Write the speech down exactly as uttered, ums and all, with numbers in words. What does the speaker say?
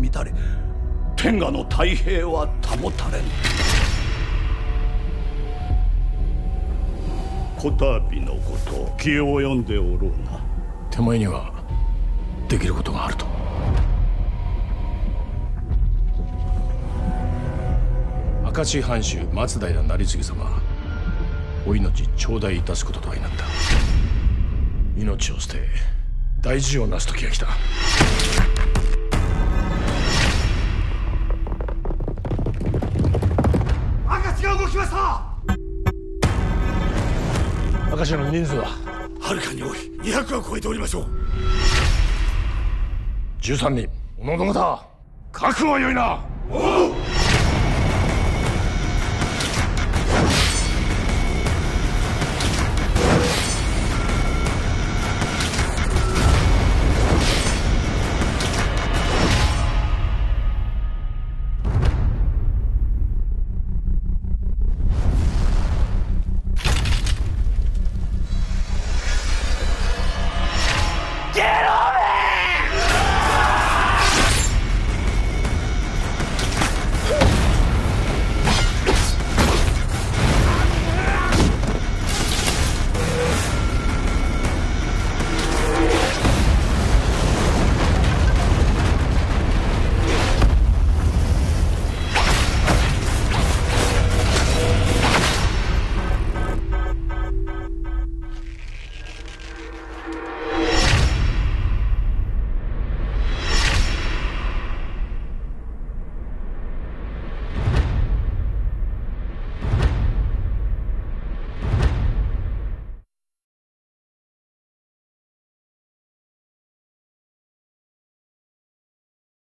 乱れ、天下の太平は保たれぬ。こたびのこと気を読んでおろうな。 手前にはできることがあると。明石藩主松平成次様、お命頂戴いたすこととはになった。命を捨て大事をなす時が来た。 明石が動きました。 明石の人数ははるかに多い。にひゃくは超えておりましょう。 じゅうさんにん。おのおの方覚悟はよいな。おう。